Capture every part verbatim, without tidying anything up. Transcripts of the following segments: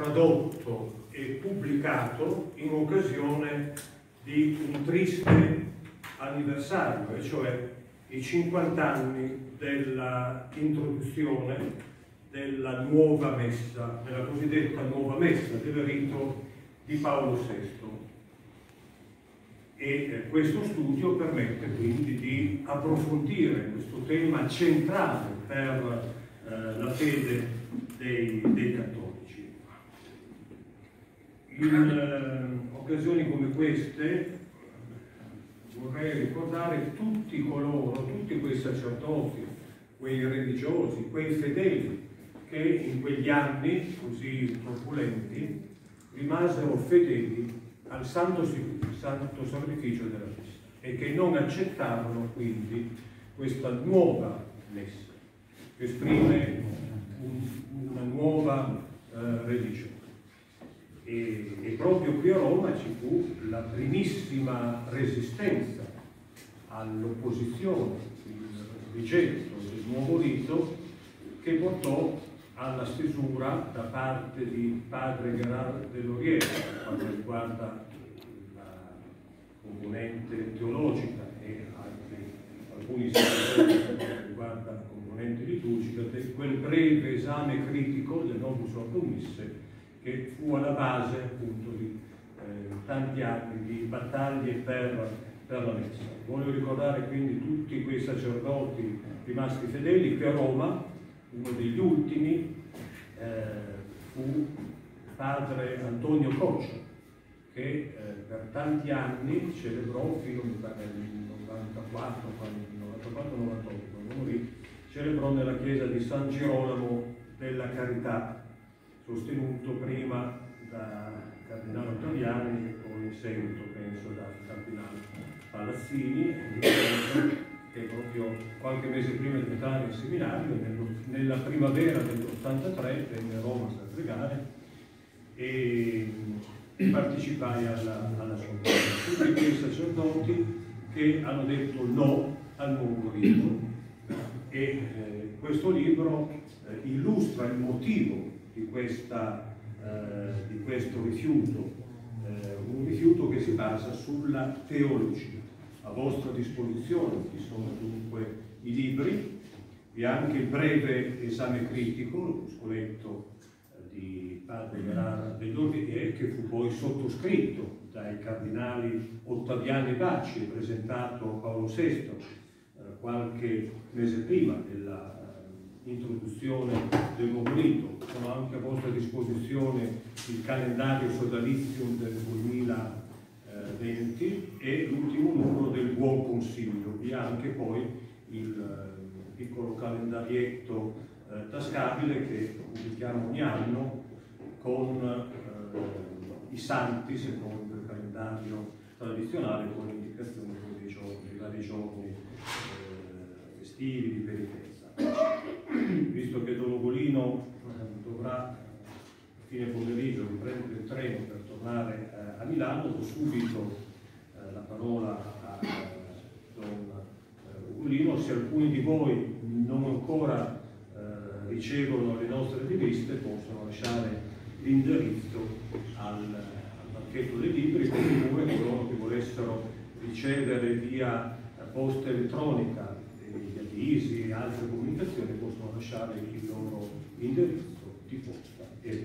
tradotto e pubblicato in occasione di un triste anniversario, e cioè i cinquanta anni della introduzione della nuova messa, della cosiddetta nuova messa del rito di Paolo sesto. E eh, questo studio permette quindi di approfondire questo tema centrale per eh, la fede dei, dei cattolici. In eh, occasioni come queste vorrei ricordare tutti coloro, tutti quei sacerdoti, quei religiosi, quei fedeli che in quegli anni così turbolenti rimasero fedeli al santo, santo sacrificio della messa e che non accettarono quindi questa nuova messa che esprime un, una nuova eh, religione. E, e proprio qui a Roma ci fu la primissima resistenza all'opposizione, il rigetto del nuovo rito, che portò alla stesura da parte di padre Gerard de Laurier, per quanto riguarda la componente teologica e anche alcuni sacerdoti per quanto riguarda la componente liturgica, di quel breve esame critico del Novus Ordo Misse che fu alla base appunto di eh, tanti anni di battaglie per, per la messa. Voglio ricordare quindi tutti quei sacerdoti rimasti fedeli che a Roma, uno degli ultimi, eh, fu padre Antonio Coccia, che eh, per tanti anni celebrò, fino nel novantaquattro, novantaquattro novantotto, quando morì, celebrò nella chiesa di San Girolamo della Carità, sostenuto prima da Cardinale Ottaviani e poi in seguito, penso, da Cardinale Palazzini, che proprio qualche mese prima di entrare in seminario, nella primavera dell'ottantatré, venne a Roma a pregare e partecipai alla, alla sua messa. Tutti quei sacerdoti che hanno detto no al nuovo rito. E eh, questo libro eh, illustra il motivo di, questa, eh, di questo rifiuto, eh, un rifiuto che si basa sulla teologia. A vostra disposizione ci sono dunque i libri, vi è anche il breve esame critico, lo scoletto di padre Gerard de Laurier, che fu poi sottoscritto dai cardinali Ottaviani e Bacci e presentato a Paolo sesto eh, qualche mese prima della introduzione del nuovo rito. Sono anche a vostra disposizione il calendario sodalizium del duemilaventi e l'ultimo numero del Buon Consiglio. Vi è anche poi il eh, piccolo calendarietto eh, tascabile che pubblichiamo ogni anno con eh, i santi secondo il calendario tradizionale, con l'indicazione dei giorni, dei vari giorni eh, festivi, di penitenza. Visto che Don Ugolino eh, dovrà a fine pomeriggio riprendere il treno per tornare eh, a Milano, do subito eh, la parola a eh, Don eh, Ugolino. Se alcuni di voi non ancora eh, ricevono le nostre riviste, possono lasciare l'indirizzo al, al banchetto dei libri, oppure coloro che volessero ricevere via posta elettronica gli avvisi e altre comunicazioni possono lasciare il loro indirizzo di posta. E...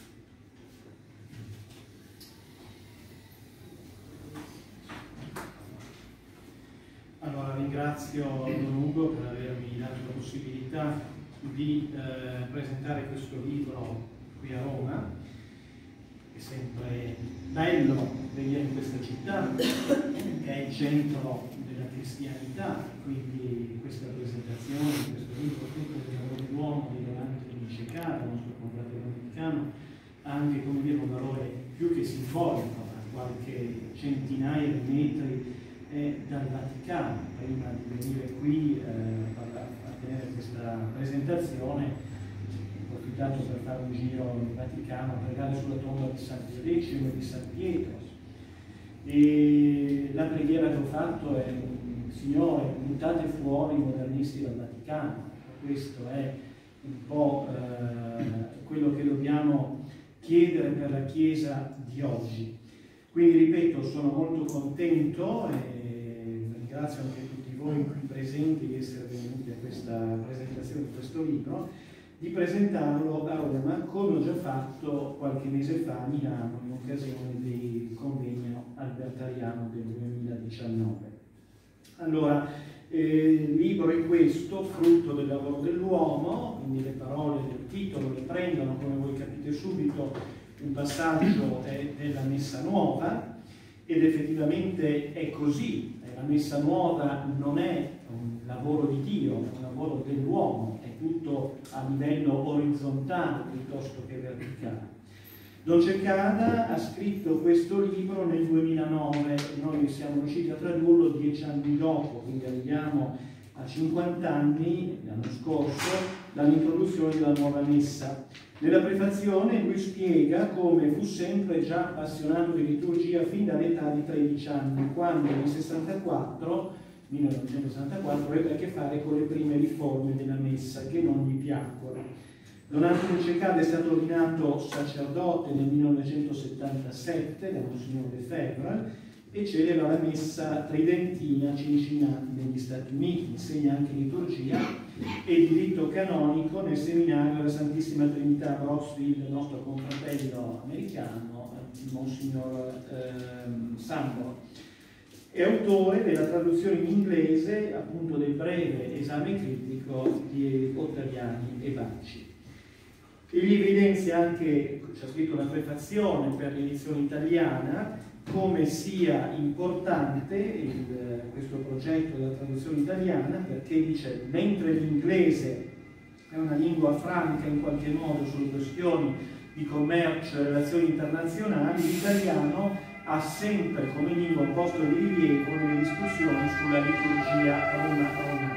Allora ringrazio Don Ugo per avermi dato la possibilità di eh, presentare questo libro qui a Roma. È sempre bello venire in questa città, che è il centro della cristianità, quindi questa presentazione, questo libro, tutto il valore d'uomo di Violante Vince Caro, il nostro confratello dominicano, ha anche, come dire, un valore più che simbolico, a qualche centinaia di metri eh, dal Vaticano. Prima di venire qui eh, a tenere questa presentazione, ho approfittato per fare un giro in Vaticano, a pregare sulla tomba di San Pio Decimo e di San Pietro. E la preghiera che ho fatto è: Signore, buttate fuori i modernisti dal Vaticano. Questo è un po' eh, quello che dobbiamo chiedere per la Chiesa di oggi. Quindi ripeto, sono molto contento e ringrazio anche tutti voi qui presenti di essere venuti a questa presentazione di questo libro, di presentarlo a Roma, come ho già fatto qualche mese fa a Milano in occasione del convegno albertariano del duemiladiciannove. Allora, eh, il libro è questo, frutto del lavoro dell'uomo, quindi le parole del titolo le prendono, come voi capite subito, un passaggio è della Messa Nuova, ed effettivamente è così. La Messa Nuova non è un lavoro di Dio, è un lavoro dell'uomo, è tutto a livello orizzontale piuttosto che verticale. Don Cecada ha scritto questo libro nel duemilanove, noi siamo riusciti a tradurlo dieci anni dopo, quindi arriviamo a cinquanta anni, l'anno scorso, dall'introduzione della nuova messa. Nella prefazione lui spiega come fu sempre già appassionato di liturgia fin dall'età di tredici anni, quando nel sessantaquattro, millenovecentosessantaquattro ebbe a che fare con le prime riforme della messa che non gli piacquero. Don Antonio Cecada è stato ordinato sacerdote nel millenovecentosettantasette da Monsignor Lefebvre e celebra la messa tridentina a Cincinnati negli Stati Uniti, insegna anche liturgia e diritto canonico nel seminario della Santissima Trinità a Brooksville, il nostro confratello americano, il Monsignor eh, Sambor. È autore della traduzione in inglese appunto del breve esame critico di Ottaviani e Bacci. Egli evidenzia anche, c'è scritto una prefazione per l'edizione italiana, come sia importante il, questo progetto della traduzione italiana, perché dice, mentre l'inglese è una lingua franca in qualche modo sulle questioni di commercio e relazioni internazionali, l'italiano ha sempre come lingua un posto di rilievo nelle discussioni sulla liturgia romana.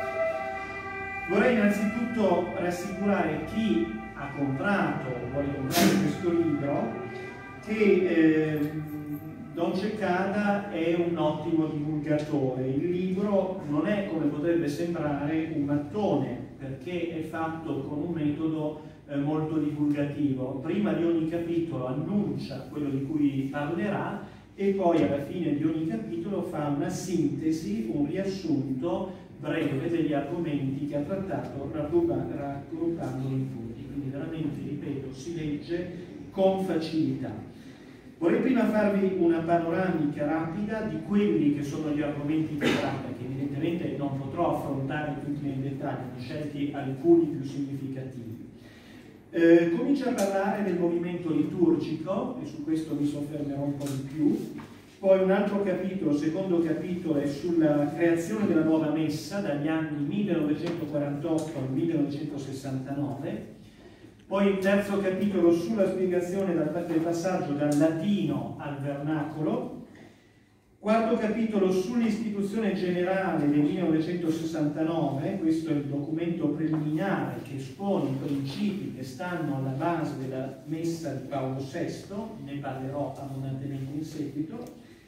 Vorrei innanzitutto rassicurare chi ha comprato o vuole comprare questo libro che eh, Don Cecada è un ottimo divulgatore. Il libro non è, come potrebbe sembrare, un mattone, perché è fatto con un metodo eh, molto divulgativo. Prima di ogni capitolo annuncia quello di cui parlerà e poi alla fine di ogni capitolo fa una sintesi, un riassunto breve degli argomenti che ha trattato, raggruppandoli in punti. Quindi veramente, ripeto, si legge con facilità. Vorrei prima farvi una panoramica rapida di quelli che sono gli argomenti che tratta, che evidentemente non potrò affrontare tutti nei dettagli, ne ho scelti alcuni più significativi. Eh, comincia a parlare del movimento liturgico, e su questo mi soffermerò un po' di più. Poi un altro capitolo, il secondo capitolo, è sulla creazione della nuova messa dagli anni millenovecentoquarantotto al millenovecentosessantanove. Poi il terzo capitolo sulla spiegazione del passaggio dal latino al vernacolo. Quarto capitolo sull'istituzione generale del millenovecentosessantanove, questo è il documento preliminare che espone i principi che stanno alla base della messa di Paolo sesto, ne parlerò abbondantemente in seguito.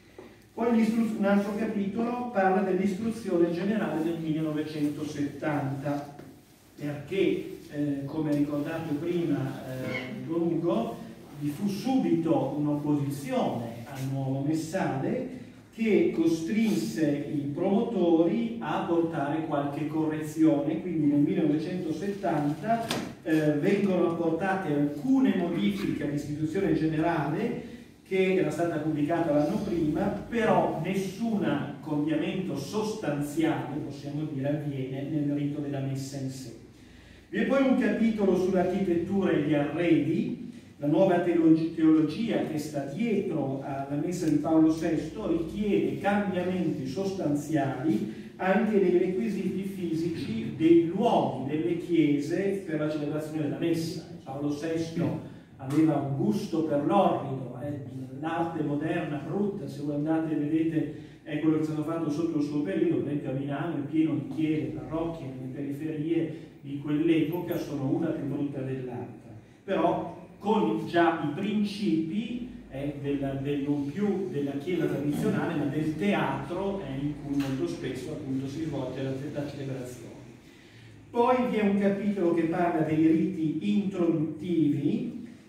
Poi un altro capitolo parla dell'istruzione generale del millenovecentosettanta, perché Eh, come ricordato prima eh, Don Ugo, vi fu subito un'opposizione al nuovo messale che costrinse i promotori a portare qualche correzione. Quindi nel millenovecentosettanta eh, vengono apportate alcune modifiche all'istituzione generale che era stata pubblicata l'anno prima, però nessun cambiamento sostanziale, possiamo dire, avviene nel rito della messa in sé. Vi è poi un capitolo sull'architettura e gli arredi. La nuova teologia che sta dietro alla messa di Paolo sesto richiede cambiamenti sostanziali anche nei requisiti fisici dei luoghi delle chiese per la celebrazione della messa. Paolo sesto aveva un gusto per l'orrido, eh, l'arte moderna brutta, se voi andate e vedete è quello che è stato fatto sotto il suo periodo, per esempio a Milano è pieno di chiese, parrocchie nelle periferie di quell'epoca sono una più brutta dell'altra, però con già i principi eh, della, del, non più della chiesa tradizionale, ma del teatro eh, in cui molto spesso appunto si svolge la, la celebrazione. Poi vi è un capitolo che parla dei riti introduttivi,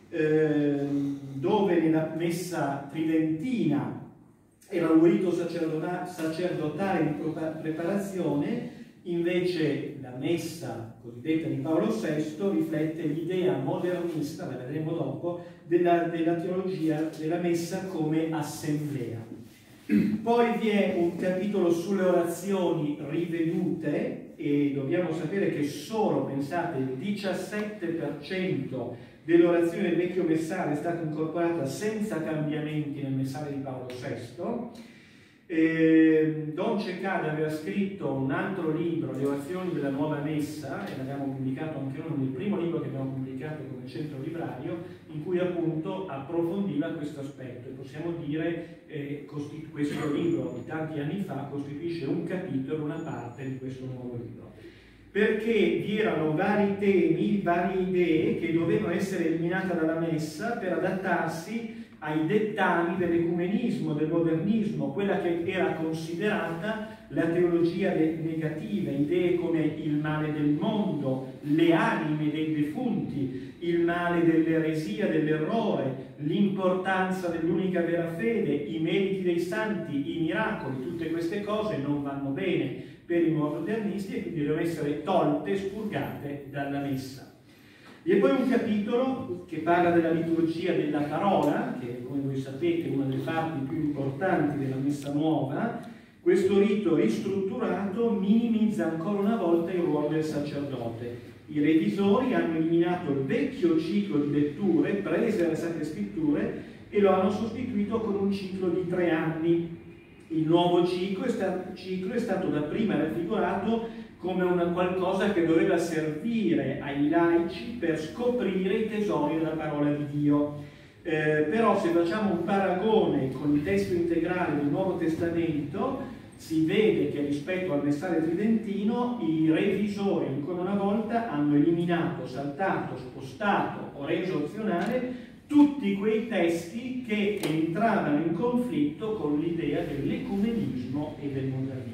eh, dove nella messa tridentina era un rito sacerdotale di preparazione, invece la messa cosiddetta di Paolo sesto riflette l'idea modernista, la vedremo dopo, della, della teologia della messa come assemblea. Poi vi è un capitolo sulle orazioni rivedute e dobbiamo sapere che solo, pensate, il diciassette per cento dell'orazione del vecchio messaggio è stata incorporata senza cambiamenti nel messaggio di Paolo sesto. Eh, Don Cecada aveva scritto un altro libro, Le orazioni della nuova messa, e l'abbiamo pubblicato anche noi nel primo libro che abbiamo pubblicato come centro librario, in cui appunto approfondiva questo aspetto, e possiamo dire che eh, questo libro di tanti anni fa costituisce un capitolo, una parte di questo nuovo libro, perché vi erano vari temi, varie idee che dovevano essere eliminate dalla messa per adattarsi ai dettami dell'ecumenismo, del modernismo, quella che era considerata la teologia negativa, idee come il male del mondo, le anime dei defunti, il male dell'eresia, dell'errore, l'importanza dell'unica vera fede, i meriti dei santi, i miracoli. Tutte queste cose non vanno bene per i modernisti e quindi devono essere tolte, spurgate dalla messa. Vi è poi un capitolo che parla della liturgia della parola, che come voi sapete è una delle parti più importanti della messa nuova. Questo rito ristrutturato minimizza ancora una volta il ruolo del sacerdote. I revisori hanno eliminato il vecchio ciclo di letture prese dalle Sacre Scritture e lo hanno sostituito con un ciclo di tre anni. Il nuovo ciclo è stato, ciclo è stato dapprima raffigurato come una qualcosa che doveva servire ai laici per scoprire i tesori della parola di Dio. Eh, però se facciamo un paragone con il testo integrale del Nuovo Testamento, si vede che rispetto al messaggio tridentino i revisori ancora una volta hanno eliminato, saltato, spostato o reso opzionale tutti quei testi che entravano in conflitto con l'idea dell'ecumenismo e del modernismo.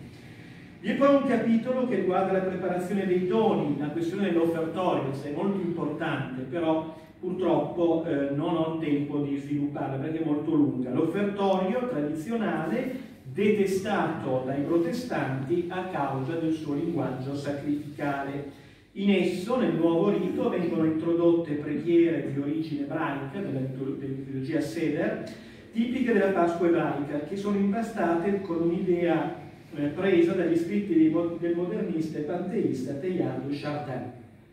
Vi è poi un capitolo che riguarda la preparazione dei doni, la questione dell'offertorio, che è molto importante, però purtroppo eh, non ho il tempo di svilupparla perché è molto lunga. L'offertorio tradizionale, detestato dai protestanti a causa del suo linguaggio sacrificale. In esso, nel nuovo rito, vengono introdotte preghiere di origine ebraica, della liturgia Seder, tipiche della Pasqua ebraica, che sono impastate con un'idea eh, presa dagli scritti del modernista e panteista Teilhard de Chardin.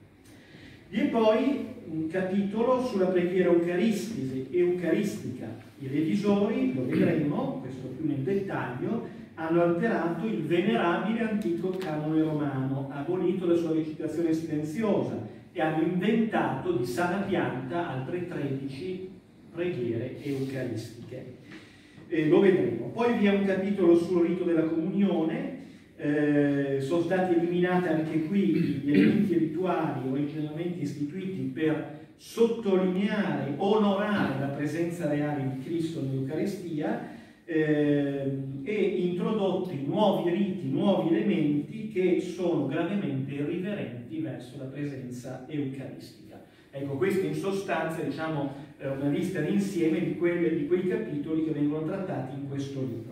Vi è poi un capitolo sulla preghiera eucaristica. I revisori, lo vedremo, questo più nel dettaglio, hanno alterato il venerabile antico canone romano, abolito la sua recitazione silenziosa e hanno inventato di sana pianta altre tredici preghiere eucaristiche. Eh, lo vedremo. Poi vi è un capitolo sul rito della comunione. Eh, sono stati eliminati anche qui gli elementi rituali originalmente istituiti per sottolineare, onorare la presenza reale di Cristo nell'Eucaristia, eh, e introdotti nuovi riti, nuovi elementi che sono gravemente irriverenti verso la presenza eucaristica. Ecco, questa in sostanza è, diciamo, una lista d'insieme di, di quei capitoli che vengono trattati in questo libro.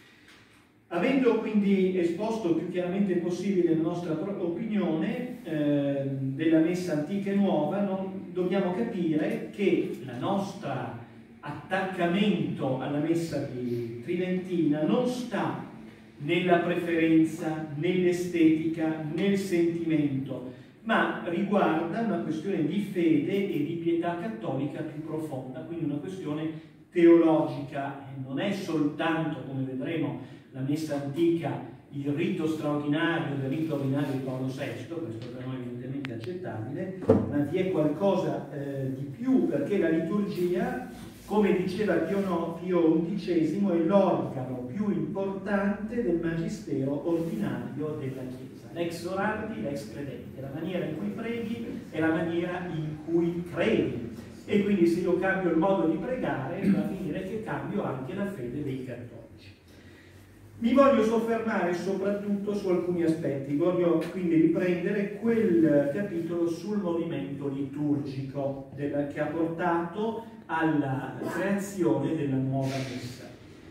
Avendo quindi esposto il più chiaramente possibile la nostra opinione eh, della messa antica e nuova, non, dobbiamo capire che la nostra attaccamento alla messa di tridentina non sta nella preferenza, nell'estetica, nel sentimento, ma riguarda una questione di fede e di pietà cattolica più profonda, quindi una questione teologica. Non è soltanto, come vedremo, la messa antica, il rito straordinario del rito ordinario di Paolo sesto, questo per noi evidentemente accettabile, ma vi è qualcosa eh, di più, perché la liturgia, come diceva Pio undicesimo, è l'organo più importante del magistero ordinario della Chiesa. L'ex orandi, l'ex credente, la maniera in cui preghi è la maniera in cui credi. E quindi se io cambio il modo di pregare, va a finire che cambio anche la fede dei cattolici. Mi voglio soffermare soprattutto su alcuni aspetti, voglio quindi riprendere quel capitolo sul movimento liturgico della, che ha portato alla creazione della nuova messa.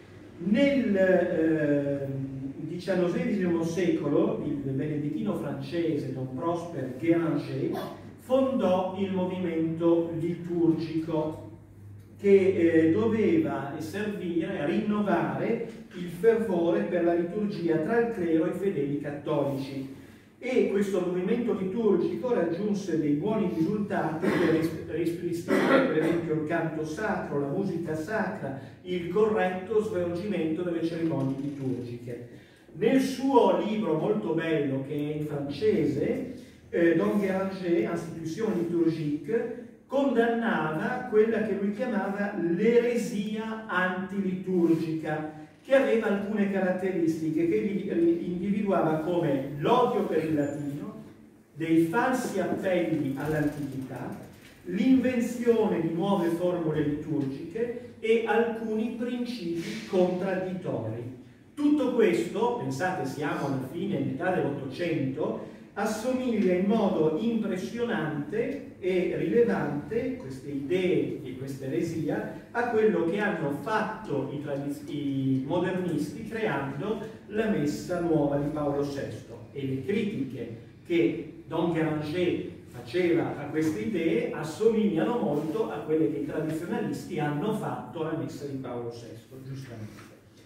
Nel eh, diciannovesimo secolo il benedettino francese Don Prosper Guéranger fondò il movimento liturgico che eh, doveva servire a rinnovare il fervore per la liturgia tra il clero e i fedeli cattolici, e questo movimento liturgico raggiunse dei buoni risultati per ripristinare per esempio il canto sacro, la musica sacra, il corretto svolgimento delle cerimonie liturgiche. Nel suo libro molto bello, che è in francese, eh, Don Guéranger, Institution liturgique, condannava quella che lui chiamava l'eresia antiliturgica, che aveva alcune caratteristiche che li individuava come l'odio per il latino, dei falsi appelli all'antichità, l'invenzione di nuove formule liturgiche e alcuni principi contraddittori. Tutto questo, pensate, siamo alla fine, metà dell'Ottocento, assomiglia in modo impressionante e rilevante, queste idee e questa eresia, a quello che hanno fatto i, i modernisti creando la Messa nuova di Paolo sesto, e le critiche che Don Guéranger faceva a queste idee assomigliano molto a quelle che i tradizionalisti hanno fatto alla Messa di Paolo sesto, giustamente.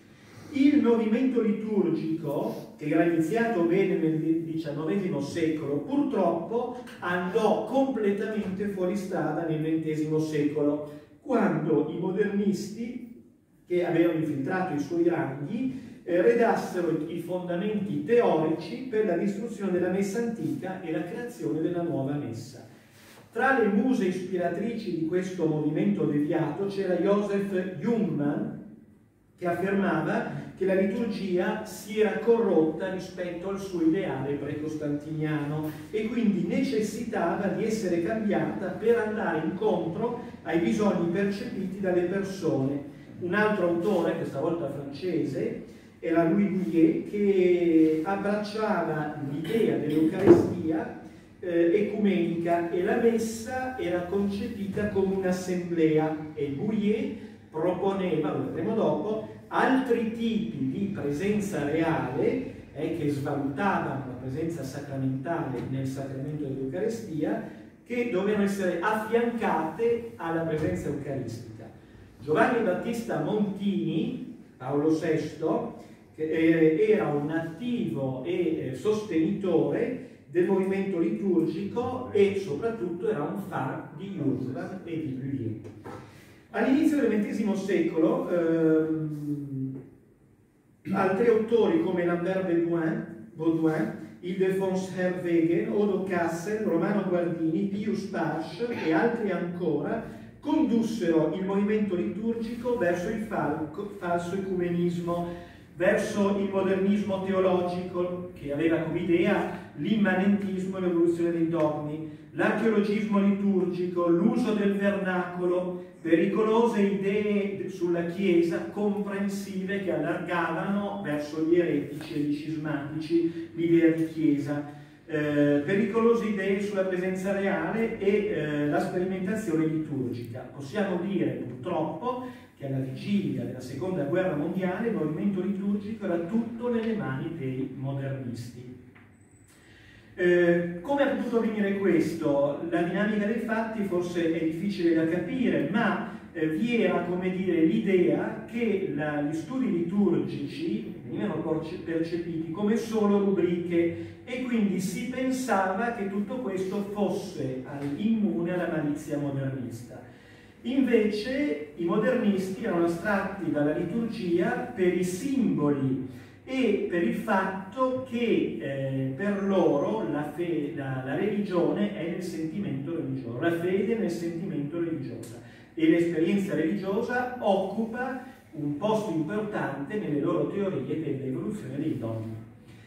Il movimento liturgico, che era iniziato bene nel diciannovesimo secolo, purtroppo andò completamente fuori strada nel ventesimo secolo, quando i modernisti, che avevano infiltrato i suoi ranghi, eh, redassero i fondamenti teorici per la distruzione della Messa antica e la creazione della nuova Messa. Tra le muse ispiratrici di questo movimento deviato c'era Joseph Jungmann, che affermava che la liturgia si era corrotta rispetto al suo ideale precostantiniano e quindi necessitava di essere cambiata per andare incontro ai bisogni percepiti dalle persone. Un altro autore, questa volta francese, era Louis Bouillet, che abbracciava l'idea dell'Eucaristia eh, ecumenica, e la Messa era concepita come un'assemblea, e Bouillet proponeva, lo vedremo dopo, altri tipi di presenza reale eh, che svalutavano la presenza sacramentale nel sacramento dell'Eucaristia, che dovevano essere affiancate alla presenza eucaristica. Giovanni Battista Montini, Paolo sesto, che eh, era un attivo e eh, sostenitore del movimento liturgico e soprattutto era un fan di Urban e di Bouillet. All'inizio del ventesimo secolo ehm, altri autori come Lambert Baudouin, Baudouin Ildefonse Herwegen, Odo Kassel, Romano Guardini, Pius Pasch e altri ancora condussero il movimento liturgico verso il falco, falso ecumenismo, verso il modernismo teologico, che aveva come idea l'immanentismo e l'evoluzione dei dogmi, l'archeologismo liturgico, l'uso del vernacolo, pericolose idee sulla Chiesa comprensive che allargavano verso gli eretici e gli scismatici l'idea di Chiesa, eh, pericolose idee sulla presenza reale e eh, la sperimentazione liturgica. Possiamo dire purtroppo che alla vigilia della seconda guerra mondiale il movimento liturgico era tutto nelle mani dei modernisti. Eh, come è potuto avvenire questo? La dinamica dei fatti forse è difficile da capire, ma eh, vi era, come dire, l'idea che la, gli studi liturgici venivano percepiti come solo rubriche, e quindi si pensava che tutto questo fosse immune alla malizia modernista. Invece i modernisti erano astratti dalla liturgia per i simboli e per il fatto che eh, per loro la, fe, la, la religione è nel sentimento religioso, la fede è nel sentimento religioso, e l'esperienza religiosa occupa un posto importante nelle loro teorie dell'evoluzione dei dogmi.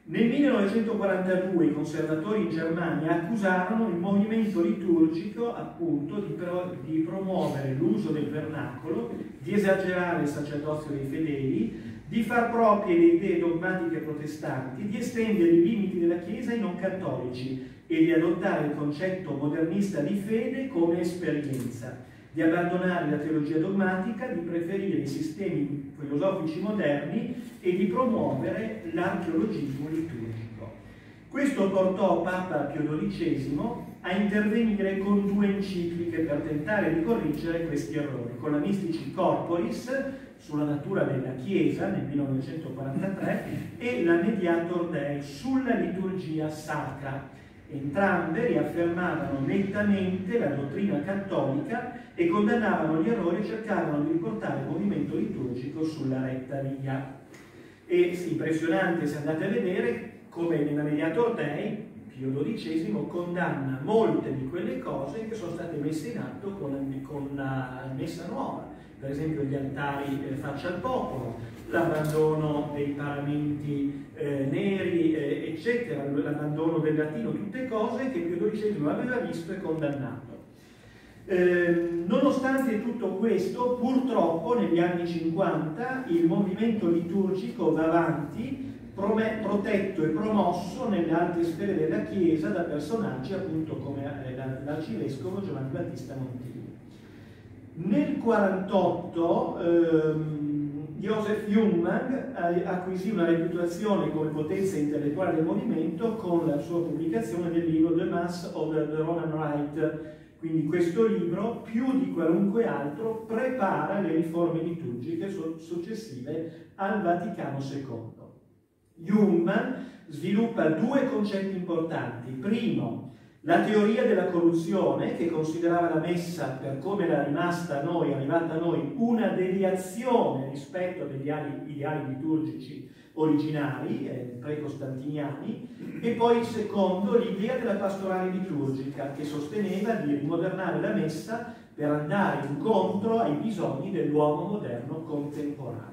Nel millenovecentoquarantadue i conservatori in Germania accusarono il movimento liturgico appunto di, pro di promuovere l'uso del vernacolo, di esagerare il sacerdozio dei fedeli, di far proprie le idee dogmatiche protestanti, di estendere i limiti della Chiesa ai non cattolici e di adottare il concetto modernista di fede come esperienza, di abbandonare la teologia dogmatica, di preferire i sistemi filosofici moderni e di promuovere l'archeologismo liturgico. Questo portò Papa Pio dodicesimo a intervenire con due encicliche per tentare di correggere questi errori, con la Mystici Corporis sulla natura della Chiesa nel millenovecentoquarantatré e la Mediator Dei sulla liturgia sacra. Entrambe riaffermavano nettamente la dottrina cattolica e condannavano gli errori e cercavano di riportare il movimento liturgico sulla retta via. E impressionante se andate a vedere come nella Mediator Dei Pio dodicesimo condanna molte di quelle cose che sono state messe in atto con la, con la Messa Nuova, per esempio gli altari eh, faccia al popolo, l'abbandono dei paramenti eh, neri, eh, eccetera, l'abbandono del latino, tutte cose che Pio dodicesimo aveva visto e condannato. Eh, nonostante tutto questo, purtroppo negli anni cinquanta il movimento liturgico va avanti, protetto e promosso nelle alte sfere della Chiesa da personaggi appunto come l'arcivescovo Giovanni Battista Montini. Nel millenovecentoquarantotto ehm, Joseph Jungmann acquisì una reputazione come potenza intellettuale del movimento con la sua pubblicazione del libro The Mass of the Roman Rite. Quindi questo libro, più di qualunque altro, prepara le riforme liturgiche successive al Vaticano secondo. Jungmann sviluppa due concetti importanti. Primo, la teoria della corruzione, che considerava la Messa, per come era rimasta a noi, arrivata a noi, una deviazione rispetto agli ideali, ideali liturgici originari, eh, pre-costantiniani, e poi il secondo, l'idea della pastorale liturgica, che sosteneva di rimodernare la Messa per andare incontro ai bisogni dell'uomo moderno contemporaneo.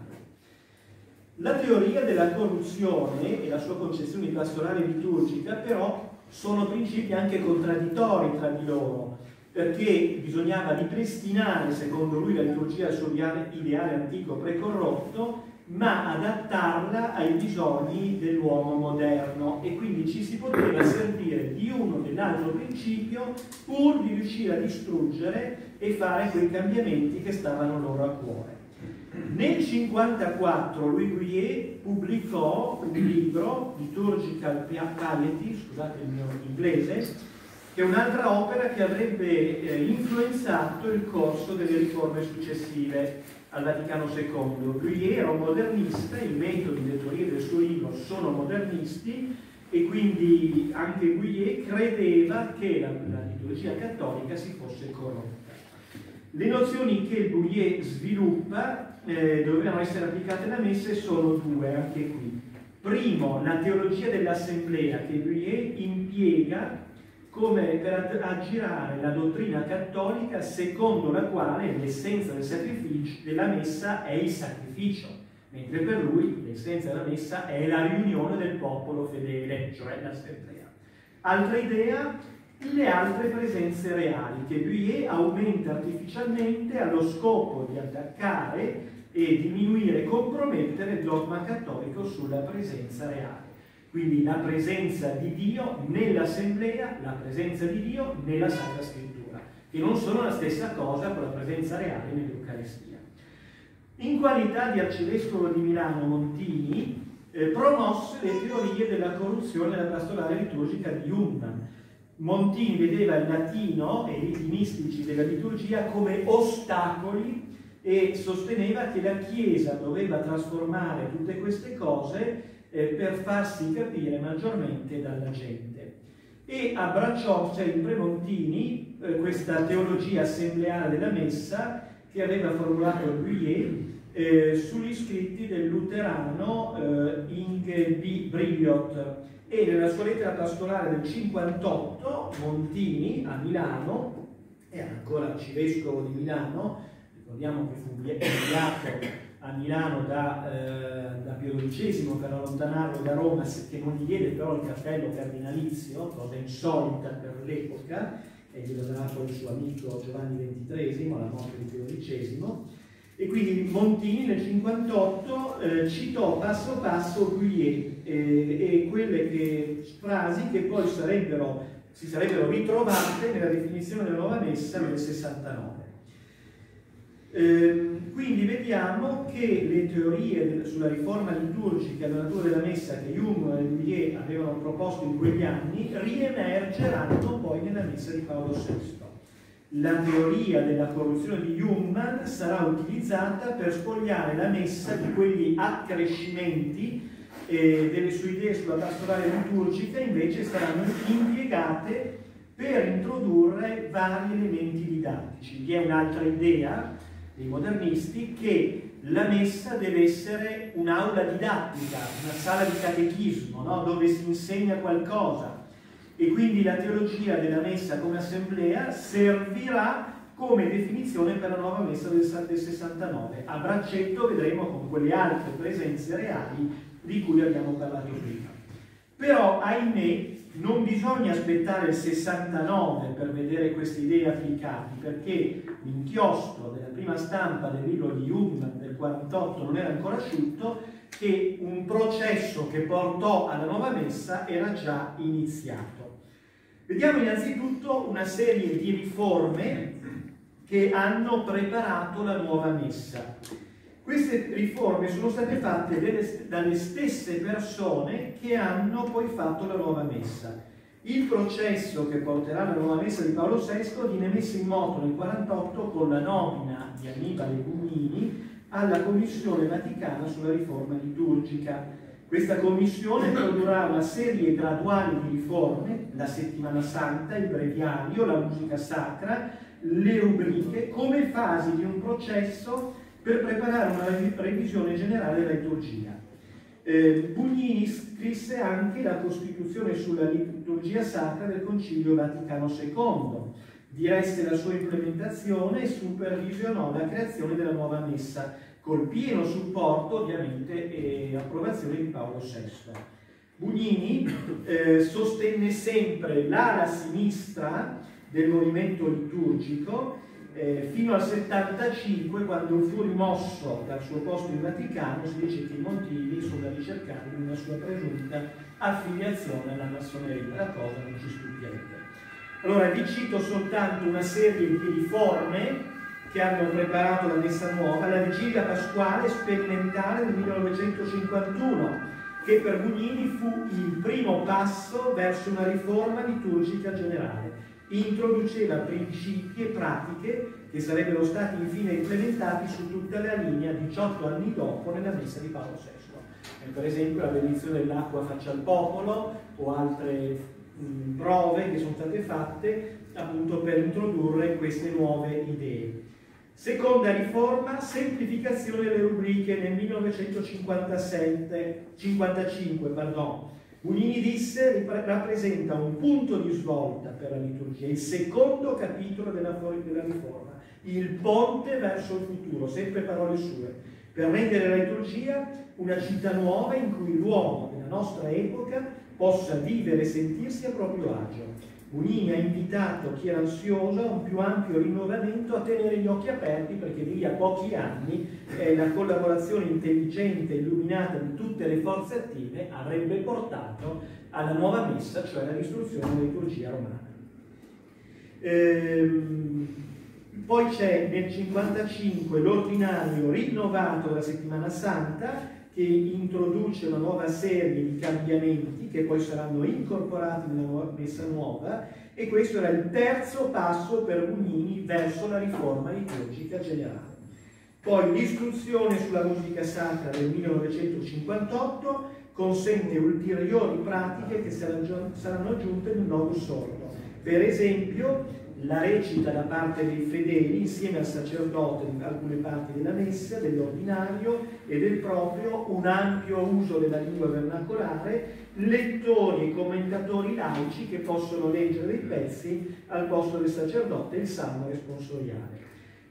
La teoria della corruzione e la sua concezione di pastorale liturgica però sono principi anche contraddittori tra di loro, perché bisognava ripristinare, secondo lui, la liturgia al suo ideale, ideale antico precorrotto, ma adattarla ai bisogni dell'uomo moderno, e quindi ci si poteva servire di uno o dell'altro principio pur di riuscire a distruggere e fare quei cambiamenti che stavano loro a cuore. Nel cinquantaquattro Louis Guyet pubblicò un libro, Liturgical Piety, scusate il mio inglese, che è un'altra opera che avrebbe eh, influenzato il corso delle riforme successive al Vaticano secondo. Guyet era un modernista, i metodi e le teorie del suo libro sono modernisti, e quindi anche Guyet credeva che la, la liturgia cattolica si fosse corrotta. Le nozioni che Guyet sviluppa eh, dovevano essere applicate alla Messa e sono due anche qui. Primo, la teologia dell'assemblea, che Guyet impiega come per aggirare la dottrina cattolica secondo la quale l'essenza del sacrificio della Messa è il sacrificio, mentre per lui l'essenza della Messa è la riunione del popolo fedele, cioè l'assemblea. Altra idea, le altre presenze reali, che Guyet aumenta artificialmente allo scopo di attaccare e diminuire e compromettere il dogma cattolico sulla presenza reale. Quindi la presenza di Dio nell'assemblea, la presenza di Dio nella Sacra Scrittura, che non sono la stessa cosa con la presenza reale nell'Eucaristia. In qualità di arcivescovo di Milano, Montini eh, promosse le teorie della corruzione della pastorale liturgica di Jungmann. Montini vedeva il latino e i riti mistici della liturgia come ostacoli e sosteneva che la Chiesa doveva trasformare tutte queste cose eh, per farsi capire maggiormente dalla gente. E abbracciò sempre Montini eh, questa teologia assembleare della Messa che aveva formulato Guyet eh, sugli scritti del luterano eh, Inge B. Briot. E nella sua lettera pastorale del cinquantotto, Montini a Milano, era ancora arcivescovo di Milano, ricordiamo che fu inviato a Milano da, eh, da Pio dodicesimo per allontanarlo da Roma, che non gli diede però il cappello cardinalizio, cosa insolita per l'epoca, e glielo darà poi il suo amico Giovanni ventitreesimo alla morte di Pio dodicesimo. E quindi Montini nel cinquantotto eh, citò passo passo Bruyère eh, e quelle che, frasi che poi sarebbero, si sarebbero ritrovate nella definizione della nuova messa nel sessantanove. Eh, quindi vediamo che le teorie sulla riforma liturgica della natura della messa che Jung e Bruyère avevano proposto in quegli anni riemergeranno poi nella messa di Paolo sesto. La teoria della corruzione di Jungmann sarà utilizzata per spogliare la messa di quegli accrescimenti eh, delle sue idee sulla pastorale liturgica, invece saranno impiegate per introdurre vari elementi didattici. Vi è un'altra idea dei modernisti che la messa deve essere un'aula didattica, una sala di catechismo, no? Dove si insegna qualcosa. E quindi la teologia della messa come assemblea servirà come definizione per la nuova messa del sessantanove. A braccetto vedremo con quelle altre presenze reali di cui abbiamo parlato prima. Però, ahimè, non bisogna aspettare il sessantanove per vedere queste idee applicate, perché l'inchiostro della prima stampa del libro di Jungmann del quarantotto non era ancora asciutto, che un processo che portò alla nuova messa era già iniziato. Vediamo innanzitutto una serie di riforme che hanno preparato la nuova messa. Queste riforme sono state fatte delle, dalle stesse persone che hanno poi fatto la nuova messa. Il processo che porterà alla nuova messa di Paolo sesto viene messo in moto nel quarantotto con la nomina di Annibale Bugnini alla Commissione Vaticana sulla riforma liturgica. Questa commissione produrrà una serie graduale di riforme, la settimana santa, il breviario, la musica sacra, le rubriche, come fasi di un processo per preparare una revisione generale della liturgia. Eh, Bugnini scrisse anche la Costituzione sulla liturgia sacra del Concilio Vaticano secondo, diresse la sua implementazione e supervisionò la creazione della nuova messa, col pieno supporto ovviamente e approvazione di Paolo sesto. Bugnini eh, sostenne sempre l'ala sinistra del movimento liturgico eh, fino al settantacinque, quando fu rimosso dal suo posto in Vaticano. Si dice che i motivi sono da ricercare in una sua presunta affiliazione alla massoneria. La cosa non ci stupirebbe. Allora vi cito soltanto una serie di riforme che hanno preparato la messa nuova. La vigilia pasquale sperimentale del millenovecentocinquantuno, che per Bugnini fu il primo passo verso una riforma liturgica generale. Introduceva principi e pratiche che sarebbero stati infine implementati su tutta la linea diciotto anni dopo nella messa di Paolo sesto. E per esempio la benedizione dell'acqua faccia al popolo o altre mh, prove che sono state fatte appunto per introdurre queste nuove idee. Seconda riforma, semplificazione delle rubriche nel millenovecentocinquantasette cinquantacinque, pardon. Bugnini disse rappresenta un punto di svolta per la liturgia, il secondo capitolo della, della riforma, il ponte verso il futuro, sempre parole sue, per rendere la liturgia una città nuova in cui l'uomo della nostra epoca possa vivere e sentirsi a proprio agio. Bugnini ha invitato chi era ansioso a un più ampio rinnovamento, a tenere gli occhi aperti, perché di lì a pochi anni eh, la collaborazione intelligente e illuminata di tutte le forze attive avrebbe portato alla nuova messa, cioè alla ristruzione della liturgia romana. Ehm, poi c'è nel cinquantacinque l'ordinario rinnovato della settimana santa, che introduce una nuova serie di cambiamenti che poi saranno incorporati nella nuova messa nuova, e questo era il terzo passo per Bugnini verso la riforma liturgica generale. Poi l'istruzione sulla musica sacra del millenovecentocinquantotto consente ulteriori pratiche che saranno aggiunte nel Novus Ordo. Per esempio la recita da parte dei fedeli insieme al sacerdote di alcune parti della messa, dell'ordinario e del proprio, un ampio uso della lingua vernacolare, lettori e commentatori laici che possono leggere dei pezzi al posto del sacerdote, il salmo responsoriale.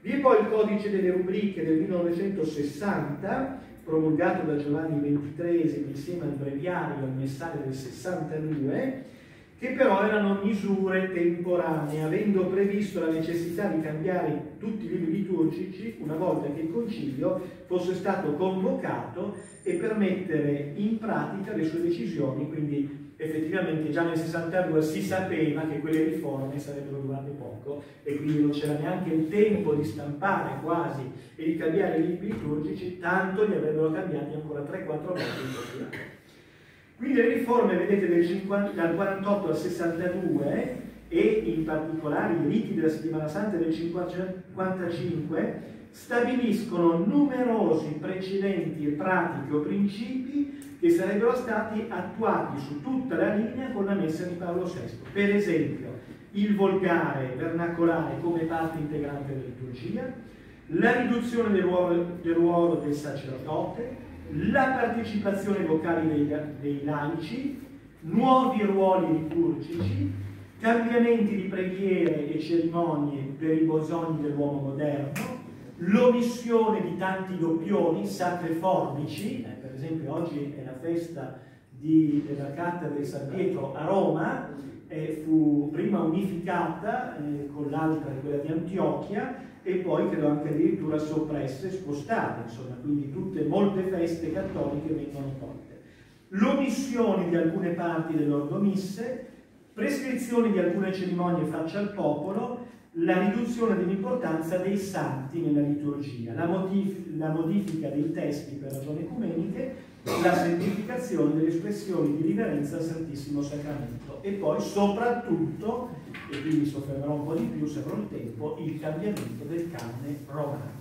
Vi è poi il codice delle rubriche del millenovecentosessanta, promulgato da Giovanni ventitreesimo insieme al breviario, al messaggio del sessantadue, che però erano misure temporanee, avendo previsto la necessità di cambiare tutti i libri liturgici una volta che il concilio fosse stato convocato e per mettere in pratica le sue decisioni. Quindi effettivamente già nel sessantadue si sapeva che quelle riforme sarebbero durate poco e quindi non c'era neanche il tempo di stampare quasi e di cambiare i libri liturgici, tanto li avrebbero cambiati ancora tre quattro volte in pochi anni. Quindi le riforme, vedete, del cinquanta, dal quarantotto al sessantadue e in particolare i riti della settimana santa del cinquantacinque stabiliscono numerosi precedenti e pratiche o principi che sarebbero stati attuati su tutta la linea con la messa di Paolo sesto. Per esempio, il volgare vernacolare come parte integrante della liturgia, la riduzione del ruolo del, ruolo del sacerdote, la partecipazione vocale dei, dei laici, nuovi ruoli liturgici, cambiamenti di preghiere e cerimonie per i bisogni dell'uomo moderno, l'omissione di tanti doppioni, sacre forbici, eh, per esempio oggi è la festa di, della cattedra di San Pietro a Roma, eh, fu prima unificata eh, con l'altra, quella di Antiochia, e poi credo anche addirittura soppresse, spostate, insomma, quindi tutte, molte feste cattoliche vengono tolte. L'omissione di alcune parti dell'ordomisse, prescrizione di alcune cerimonie faccia al popolo, la riduzione dell'importanza dei santi nella liturgia, la, modif la modifica dei testi per ragioni ecumeniche, la semplificazione delle espressioni di riverenza al Santissimo Sacramento e poi soprattutto, e qui mi soffermerò un po' di più se avrò il tempo, il cambiamento del canone romano.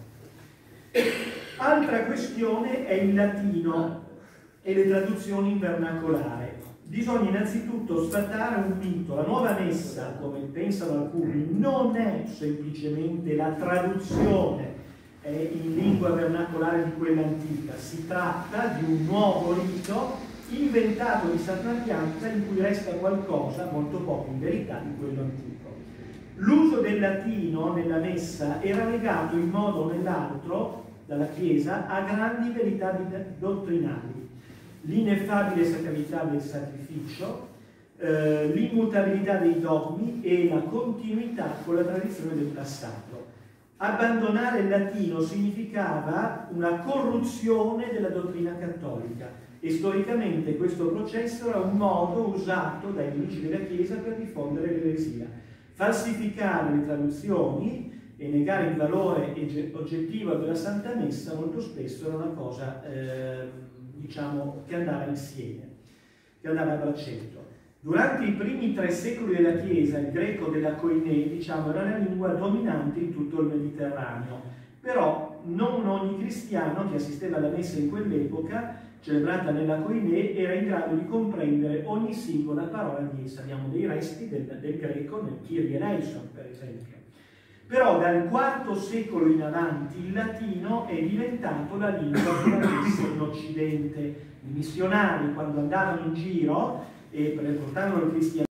Altra questione è il latino e le traduzioni in vernacolare. Bisogna innanzitutto sfatare un mito. La nuova messa, come pensano alcuni, non è semplicemente la traduzione eh, in lingua vernacolare di quella antica. Si tratta di un nuovo rito inventato di Santa Pianta in cui resta qualcosa, molto poco in verità, di quello antico. L'uso del latino nella messa era legato in modo o nell'altro dalla Chiesa a grandi verità dottrinali. L'ineffabile sacralità del sacrificio, eh, l'immutabilità dei dogmi e la continuità con la tradizione del passato. Abbandonare il latino significava una corruzione della dottrina cattolica e storicamente questo processo era un modo usato dai nemici della Chiesa per diffondere l'eresia. Falsificare le traduzioni e negare il valore oggettivo della Santa Messa molto spesso era una cosa eh, diciamo, che andava insieme, che andava a braccetto. Durante i primi tre secoli della Chiesa, il greco della Koiné, diciamo, era la lingua dominante in tutto il Mediterraneo, però non ogni cristiano che assisteva alla messa in quell'epoca, celebrata nella Koiné, era in grado di comprendere ogni singola parola di essa. Abbiamo dei resti del, del greco nel Kyrie eleison, per esempio. Però dal quarto secolo in avanti il latino è diventato la lingua della messa in Occidente. I missionari, quando andavano in giro e portavano il cristianesimo,